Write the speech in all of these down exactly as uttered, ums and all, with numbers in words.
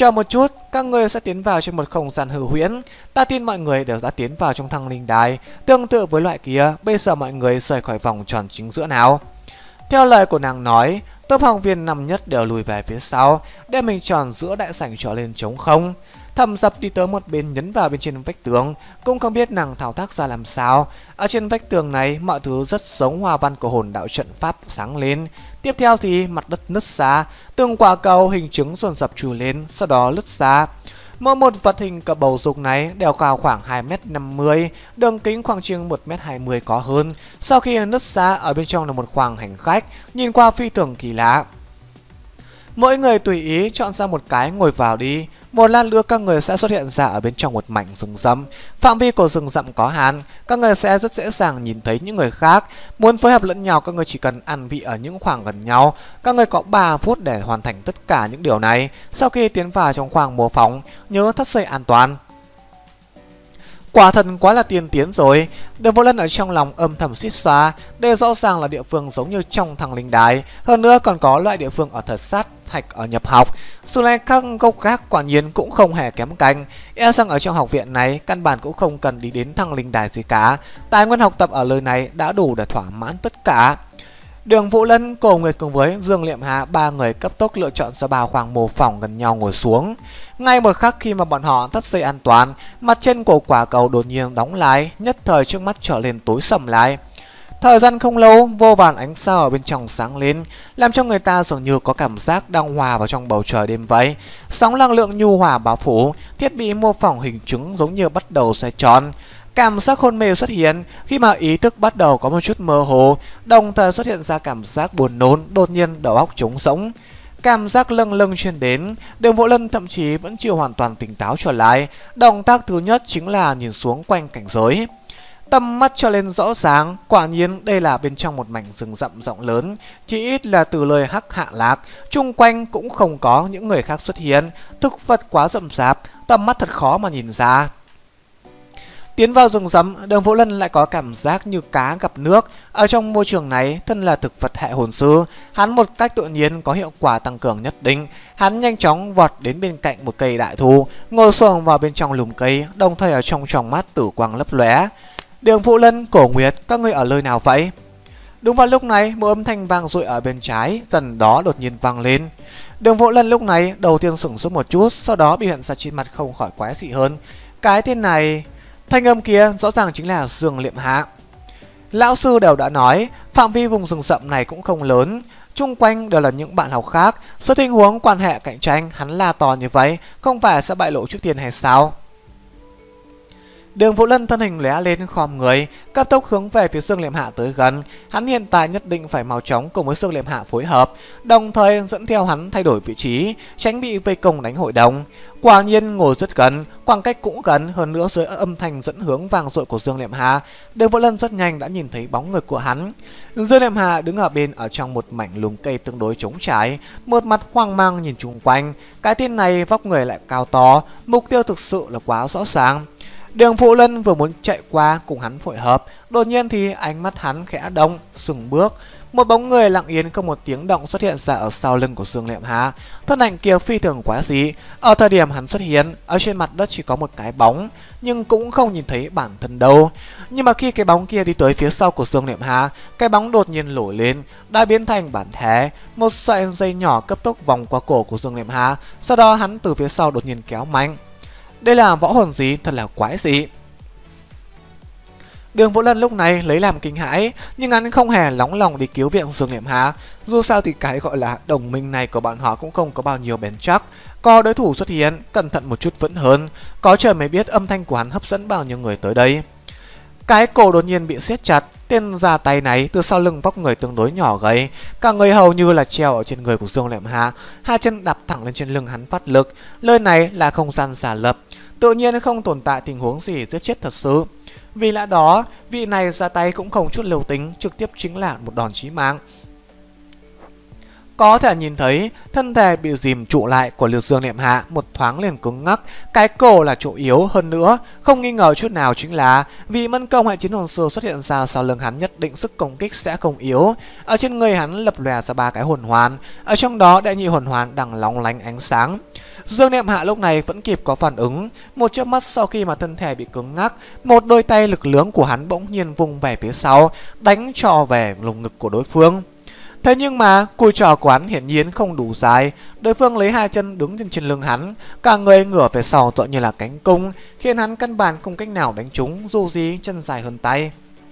Chờ một chút, các ngươi sẽ tiến vào trong một không gian hư huyễn. Ta tin mọi người đều đã tiến vào trong thăng linh đài. Tương tự với loại kia, bây giờ mọi người rời khỏi vòng tròn chính giữa nào. Theo lời của nàng nói, top học viên năm nhất đều lùi về phía sau, đem mình tròn giữa đại sảnh trở lên trống không. Thầm Dập đi tới một bên nhấn vào bên trên vách tường, cũng không biết nàng thao tác ra làm sao. Ở trên vách tường này, mọi thứ rất giống hoa văn của hồn đạo trận pháp sáng lên. Tiếp theo thì mặt đất nứt ra, từng quả cầu hình trứng dồn dập trùi lên, sau đó lứt ra. Mỗi một vật hình cờ bầu dục này đều cao khoảng hai mét năm mươi, đường kính khoảng chừng một mét hai mươi có hơn. Sau khi nứt ra, ở bên trong là một khoang hành khách, nhìn qua phi thường kỳ lạ. Mỗi người tùy ý chọn ra một cái ngồi vào đi. Một lát nữa các người sẽ xuất hiện ra ở bên trong một mảnh rừng rậm. Phạm vi của rừng rậm có hạn, các người sẽ rất dễ dàng nhìn thấy những người khác. Muốn phối hợp lẫn nhau, các người chỉ cần ăn vị ở những khoảng gần nhau. Các người có ba phút để hoàn thành tất cả những điều này. Sau khi tiến vào trong khoang mô phỏng, nhớ thắt dây an toàn. Quả thật quá là tiên tiến rồi. Đường Vũ Lân ở trong lòng âm thầm suýt xoa. Đây rõ ràng là địa phương giống như trong thằng linh đài. Hơn nữa còn có loại địa phương ở thật sát thạch ở nhập học. Sự này các gốc gác quả nhiên cũng không hề kém cạnh. E rằng ở trong học viện này căn bản cũng không cần đi đến thằng linh đài gì cả. Tài nguyên học tập ở nơi này đã đủ để thỏa mãn tất cả. Đường Vũ Lân, Cổ Nguyệt cùng với Dương Liệm Hà ba người cấp tốc lựa chọn ra ba khoang mô phỏng gần nhau ngồi xuống. Ngay một khắc khi mà bọn họ thắt dây an toàn, mặt trên của quả cầu đột nhiên đóng lại, nhất thời trước mắt trở lên tối sầm lại. Thời gian không lâu, vô vàn ánh sao ở bên trong sáng lên, làm cho người ta dường như có cảm giác đang hòa vào trong bầu trời đêm vậy. Sóng năng lượng nhu hòa bao phủ, thiết bị mô phỏng hình trứng giống như bắt đầu xoay tròn. Cảm giác hôn mê xuất hiện khi mà ý thức bắt đầu có một chút mơ hồ, đồng thời xuất hiện ra cảm giác buồn nôn, đột nhiên đầu óc trống rỗng. Cảm giác lâng lâng truyền đến, Đường Vũ Lân thậm chí vẫn chưa hoàn toàn tỉnh táo trở lại. Động tác thứ nhất chính là nhìn xuống quanh cảnh giới. Tầm mắt trở lên rõ ràng, quả nhiên đây là bên trong một mảnh rừng rậm rộng lớn, chỉ ít là từ lời hắc hạ lạc, chung quanh cũng không có những người khác xuất hiện, thực vật quá rậm rạp, tầm mắt thật khó mà nhìn ra. Tiến vào rừng rậm, Đường Vũ Lân lại có cảm giác như cá gặp nước. Ở trong môi trường này, thân là thực vật hệ hồn sư, hắn một cách tự nhiên có hiệu quả tăng cường nhất định. Hắn nhanh chóng vọt đến bên cạnh một cây đại thụ, ngồi xổm vào bên trong lùm cây, đồng thời ở trong tròng mắt tử quang lấp lóe. Đường Vũ Lân, Cổ Nguyệt, các ngươi ở nơi nào vậy? Đúng vào lúc này, một âm thanh vang dội ở bên trái, dần đó đột nhiên vang lên. Đường Vũ Lân lúc này đầu tiên sửng sốt một chút, sau đó biểu hiện ra trên mặt không khỏi quái dị hơn. Cái tên này... Thanh âm kia rõ ràng chính là Dương Liệm Hạ. Lão sư đều đã nói, phạm vi vùng rừng rậm này cũng không lớn, chung quanh đều là những bạn học khác. Sự tình huống quan hệ cạnh tranh hắn la to như vậy, không phải sẽ bại lộ trước tiên hay sao? Đường Vũ Lân thân hình lóe lên khom người, cấp tốc hướng về phía Dương Liệm Hạ tới gần. Hắn hiện tại nhất định phải mau chóng cùng với Dương Liệm Hạ phối hợp, đồng thời dẫn theo hắn thay đổi vị trí, tránh bị vây công đánh hội đồng. Quả nhiên ngồi rất gần, khoảng cách cũng gần, hơn nữa dưới âm thanh dẫn hướng vang dội của Dương Liệm Hạ, Đường Vũ Lân rất nhanh đã nhìn thấy bóng người của hắn. Dương Liệm Hạ đứng ở bên ở trong một mảnh lùm cây tương đối trống trải, một mặt hoang mang nhìn chung quanh. Cái tên này vóc người lại cao to, mục tiêu thực sự là quá rõ ràng. Đường Vũ Lân vừa muốn chạy qua cùng hắn phối hợp, đột nhiên thì ánh mắt hắn khẽ động, sừng bước. Một bóng người lặng yên không một tiếng động xuất hiện ra ở sau lưng của Dương Liệm Hạ. Thân ảnh kia phi thường quá dị. Ở thời điểm hắn xuất hiện, ở trên mặt đất chỉ có một cái bóng, nhưng cũng không nhìn thấy bản thân đâu. Nhưng mà khi cái bóng kia đi tới phía sau của Dương Liệm Hạ, cái bóng đột nhiên nổi lên, đã biến thành bản thể. Một sợi dây nhỏ cấp tốc vòng qua cổ của Dương Liệm Hạ, sau đó hắn từ phía sau đột nhiên kéo mạnh. Đây là võ hồn gì thật là quái dị. Đường Vũ Lân lúc này lấy làm kinh hãi, nhưng hắn không hề nóng lòng đi cứu viện Dương Liệm Hạ. Dù sao thì cái gọi là đồng minh này của bọn họ cũng không có bao nhiêu bền chắc. Có đối thủ xuất hiện, cẩn thận một chút vẫn hơn. Có trời mới biết âm thanh của hắn hấp dẫn bao nhiêu người tới đây. Cái cổ đột nhiên bị siết chặt. Tên già tay này từ sau lưng vóc người tương đối nhỏ gầy, cả người hầu như là treo ở trên người của Dương Liệm Hạ, hai chân đạp thẳng lên trên lưng hắn phát lực. Nơi này là không gian giả lập, tự nhiên không tồn tại tình huống gì giết chết thật sự. Vì lẽ đó, vị này ra tay cũng không chút lưu tính, trực tiếp chính là một đòn chí mạng. Có thể nhìn thấy thân thể bị dìm trụ lại của Liệt Dương Niệm Hạ một thoáng liền cứng ngắc, cái cổ là chỗ yếu hơn nữa, không nghi ngờ chút nào chính là vì mẫn công hệ chiến hồn sư xuất hiện ra sau lưng hắn, nhất định sức công kích sẽ không yếu. Ở trên người hắn lập lòe ra ba cái hồn hoàn, ở trong đó đệ nhị hồn hoàn đang lóng lánh ánh sáng. Dương Niệm Hạ lúc này vẫn kịp có phản ứng, một chớp mắt sau khi mà thân thể bị cứng ngắc, một đôi tay lực lưỡng của hắn bỗng nhiên vung về phía sau, đánh trò về lồng ngực của đối phương. Thế nhưng mà cùi trò của hắn hiển nhiên không đủ dài, đối phương lấy hai chân đứng trên trên lưng hắn, cả người ngửa về sau tựa như là cánh cung, khiến hắn căn bản không cách nào đánh trúng, dù gì chân dài hơn tay.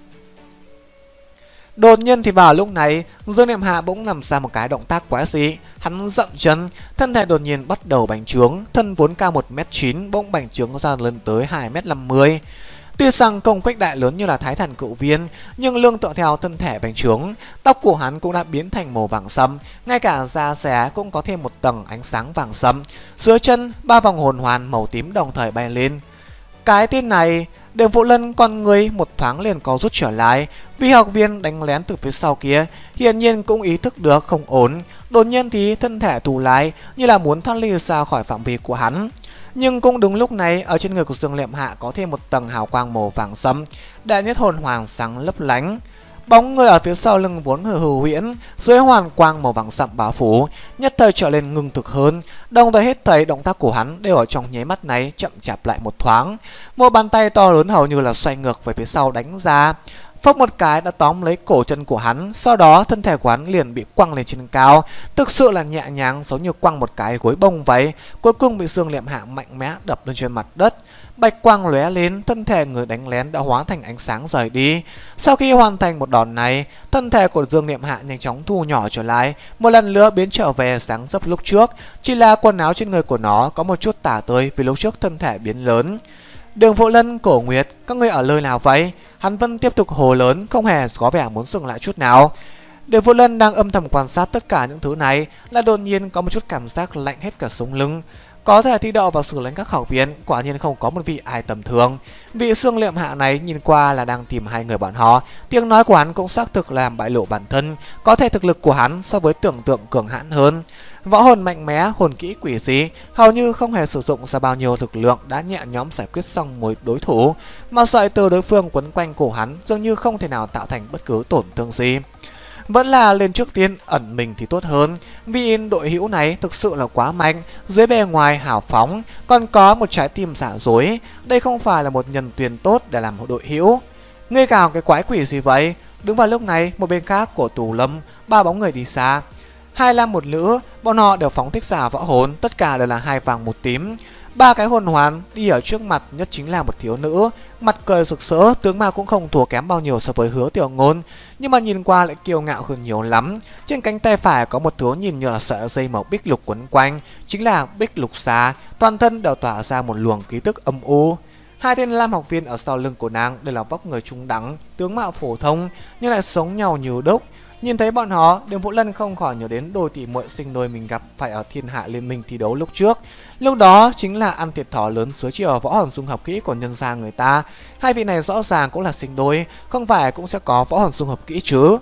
Đột nhiên thì vào lúc này, Dương Niệm Hạ bỗng làm ra một cái động tác quái dị, hắn dậm chân, thân thể đột nhiên bắt đầu bành trướng, thân vốn cao một mét chín bỗng bành trướng ra lên tới hai mét năm mươi. Tuy rằng công kích đại lớn như là Thái Thần Cự Viên, nhưng lương tựa theo thân thể bành trướng, tóc của hắn cũng đã biến thành màu vàng sẫm, ngay cả da rẻ cũng có thêm một tầng ánh sáng vàng sẫm. Dưới chân, ba vòng hồn hoàn màu tím đồng thời bay lên. Cái tên này, Đường Vũ Lân con người một thoáng liền có rút trở lại, vì học viên đánh lén từ phía sau kia hiển nhiên cũng ý thức được không ổn, đột nhiên thì thân thể tù lại như là muốn thoát ly ra khỏi phạm vi của hắn. Nhưng cũng đúng lúc này, ở trên người của Dương Niệm Hạ có thêm một tầng hào quang màu vàng sẫm, đệ nhất hồn hoàng sáng lấp lánh. Bóng người ở phía sau lưng vốn hờ hừ huyễn, dưới hoàn quang màu vàng sậm bao phủ, nhất thời trở lên ngưng thực hơn, đồng thời hết thảy động tác của hắn đều ở trong nháy mắt này chậm chạp lại một thoáng. Một bàn tay to lớn hầu như là xoay ngược về phía sau đánh ra, phốc một cái đã tóm lấy cổ chân của hắn, sau đó thân thể của hắn liền bị quăng lên trên cao, thực sự là nhẹ nhàng giống như quăng một cái gối bông vậy. Cuối cùng bị Dương Niệm Hạ mạnh mẽ đập lên trên mặt đất, bạch quang lóe lên, thân thể người đánh lén đã hóa thành ánh sáng rời đi. Sau khi hoàn thành một đòn này, thân thể của Dương Niệm Hạ nhanh chóng thu nhỏ trở lại, một lần nữa biến trở về dáng dấp lúc trước, chỉ là quần áo trên người của nó có một chút tả tơi vì lúc trước thân thể biến lớn. Đường Vũ Lân, Cổ Nguyệt, các ngươi ở nơi nào vậy? Hắn vẫn tiếp tục hồ lớn, không hề có vẻ muốn dừng lại chút nào. Đường Vũ Lân đang âm thầm quan sát tất cả những thứ này, là đột nhiên có một chút cảm giác lạnh hết cả sống lưng. Có thể thi đậu vào xử lãnh các học viên, quả nhiên không có một vị ai tầm thường. Vị Dương Niệm Hạ này nhìn qua là đang tìm hai người bọn họ, tiếng nói của hắn cũng xác thực làm bại lộ bản thân, có thể thực lực của hắn so với tưởng tượng cường hãn hơn. Võ hồn mạnh mẽ, hồn kỹ quỷ dị, hầu như không hề sử dụng ra bao nhiêu lực lượng đã nhẹ nhõm giải quyết xong một đối thủ, mà sợi từ đối phương quấn quanh cổ hắn dường như không thể nào tạo thành bất cứ tổn thương gì. Vẫn là lên trước tiên ẩn mình thì tốt hơn, vì đội hữu này thực sự là quá mạnh, dưới bề ngoài hào phóng, còn có một trái tim giả dối, đây không phải là một nhân tuyển tốt để làm một đội hữu. Ngươi cào cái quái quỷ gì vậy? Đứng vào lúc này, một bên khác của Tù Lâm, ba bóng người đi xa. Hai nam một nữ, bọn họ đều phóng thích giả võ hồn, tất cả đều là hai vàng một tím. Ba cái hồn hoàn đi ở trước mặt nhất chính là một thiếu nữ, mặt cười rực rỡ, tướng mạo cũng không thua kém bao nhiêu so với Hứa Tiểu Ngôn, nhưng mà nhìn qua lại kiêu ngạo hơn nhiều lắm. Trên cánh tay phải có một thứ nhìn như là sợi dây màu bích lục quấn quanh, chính là bích lục xà, toàn thân đều tỏa ra một luồng khí tức âm u. Hai tên lam học viên ở sau lưng của nàng đều là vóc người trung đẳng, tướng mạo phổ thông nhưng lại sống nhau như đúc. Nhìn thấy bọn họ, Đường Vũ Lân không khỏi nhớ đến đôi tỷ muội sinh đôi mình gặp phải ở Thiên Hạ Liên Minh thi đấu lúc trước. Lúc đó chính là ăn thiệt thòi lớn dưới chiều võ hồn dung hợp kỹ của nhân gia người ta. Hai vị này rõ ràng cũng là sinh đôi, không phải cũng sẽ có võ hồn dung hợp kỹ chứ.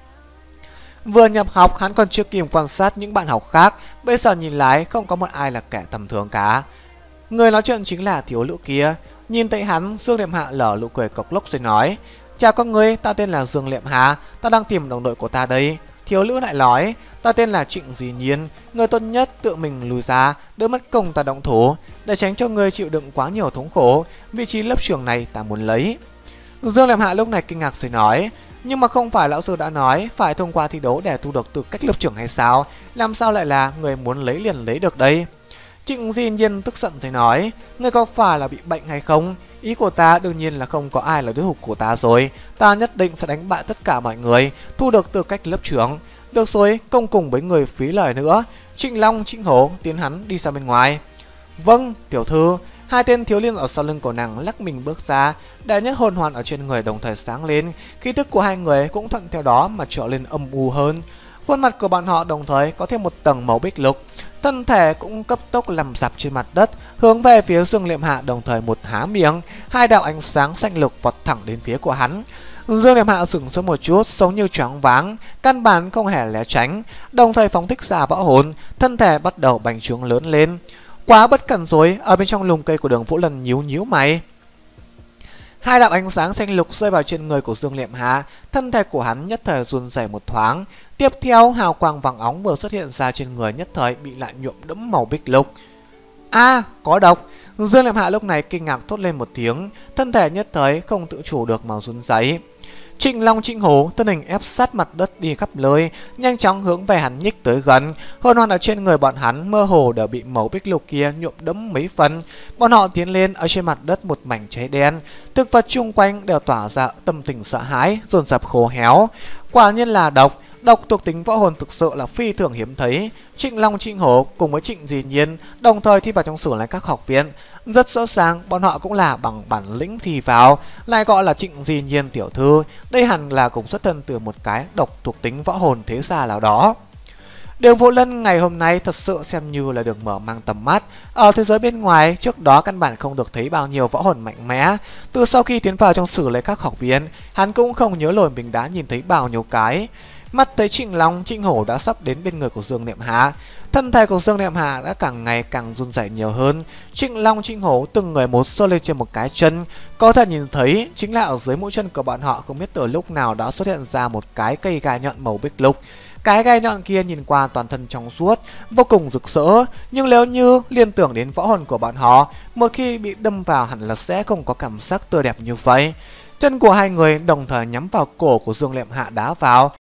Vừa nhập học hắn còn chưa kịp quan sát những bạn học khác, bây giờ nhìn lại không có một ai là kẻ tầm thường cả. Người nói chuyện chính là thiếu nữ kia. Nhìn thấy hắn, Dương Niệm Hạ lở nụ cười cộc lốc rồi nói: "Chào các ngươi, ta tên là Dương Niệm Hạ, ta đang tìm đồng đội của ta đây." Thiếu nữ lại nói: "Ta tên là Trịnh Dĩ Nhiên, người tốt nhất tự mình lùi ra, đỡ mất công ta động thủ, để tránh cho ngươi chịu đựng quá nhiều thống khổ. Vị trí lớp trưởng này ta muốn lấy." Dương Niệm Hạ lúc này kinh ngạc rồi nói: "Nhưng mà không phải lão sư đã nói phải thông qua thi đấu để thu được tư cách lớp trưởng hay sao? Làm sao lại là người muốn lấy liền lấy được đây?" Trịnh Dĩ Nhiên tức giận rồi nói: "Ngươi có phải là bị bệnh hay không? Ý của ta đương nhiên là không có ai là đối thủ của ta rồi. Ta nhất định sẽ đánh bại tất cả mọi người, thu được tư cách lớp trưởng. Được rồi, không cùng với người phí lời nữa." Trịnh Long, Trịnh Hổ tiến hắn đi ra bên ngoài. "Vâng, tiểu thư." Hai tên thiếu niên ở sau lưng của nàng lắc mình bước ra, đệ nhất hồn hoàn ở trên người đồng thời sáng lên, khí tức của hai người cũng thuận theo đó mà trở lên âm u hơn. Khuôn mặt của bọn họ đồng thời có thêm một tầng màu bích lục, thân thể cũng cấp tốc nằm dạp trên mặt đất, hướng về phía Dương Niệm Hạ, đồng thời một há miệng, hai đạo ánh sáng xanh lục vọt thẳng đến phía của hắn. Dương Liệm Hạ sững sốt một chút, giống như choáng váng, căn bản không hề né tránh, đồng thời phóng thích ra võ hồn, thân thể bắt đầu bành trướng lớn lên. Quá bất cẩn rồi, ở bên trong lùm cây của Đường Vũ Lân nhíu nhíu mày. Hai đạo ánh sáng xanh lục rơi vào trên người của Dương Liệm Hạ, thân thể của hắn nhất thời run rẩy một thoáng. Tiếp theo, hào quang vàng óng vừa xuất hiện ra trên người, nhất thời bị lại nhuộm đẫm màu bích lục. A, à, có độc! Dương Liệm Hạ lúc này kinh ngạc thốt lên một tiếng, thân thể nhất thời không tự chủ được mà run rẩy. Trịnh Long Trịnh Hổ thân hình ép sát mặt đất đi khắp nơi, nhanh chóng hướng về hắn nhích tới gần. Hơn hoàn ở trên người bọn hắn mơ hồ đều bị màu bích lục kia nhuộm đẫm mấy phần. Bọn họ tiến lên, ở trên mặt đất một mảnh cháy đen, thực vật chung quanh đều tỏa ra tâm tình sợ hãi, dồn dập khô héo. Quả nhiên là độc. Độc thuộc tính võ hồn thực sự là phi thường hiếm thấy. Trịnh Long Trịnh Hổ cùng với Trịnh Di Nhiên đồng thời thi vào trong Sử Lai Các học viện. Rất rõ ràng bọn họ cũng là bằng bản lĩnh thi vào, lại gọi là Trịnh Di Nhiên tiểu thư. Đây hẳn là cùng xuất thân từ một cái độc thuộc tính võ hồn thế gia nào đó. Đường Vũ Lân ngày hôm nay thật sự xem như là được mở mang tầm mắt. Ở thế giới bên ngoài, trước đó căn bản không được thấy bao nhiêu võ hồn mạnh mẽ. Từ sau khi tiến vào trong Sử Lai Các học viện, hắn cũng không nhớ nổi mình đã nhìn thấy bao nhiêu cái. Mắt thấy Trịnh Long Trịnh Hổ đã sắp đến bên người của Dương Liệm Hạ, thân thể của Dương Liệm Hạ đã càng ngày càng run rẩy nhiều hơn. Trịnh Long Trịnh Hổ từng người một giơ lên trên một cái chân, có thể nhìn thấy chính là ở dưới mũi chân của bọn họ không biết từ lúc nào đã xuất hiện ra một cái cây gai nhọn màu bích lục. Cái gai nhọn kia nhìn qua toàn thân trong suốt, vô cùng rực rỡ, nhưng nếu như liên tưởng đến võ hồn của bọn họ, một khi bị đâm vào hẳn là sẽ không có cảm giác tươi đẹp như vậy. Chân của hai người đồng thời nhắm vào cổ của Dương Liệm Hạ đá vào.